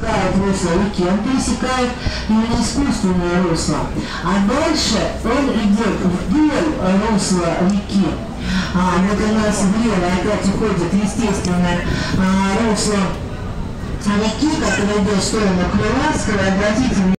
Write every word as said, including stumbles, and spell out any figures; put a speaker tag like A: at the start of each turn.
A: пересекает русло реки, он пересекает именно искусственное русло. А дальше он идет вдоль русла реки. А, вот у нас влево опять уходит естественное а, русло реки, которое идет в сторону Крылатского. Обратите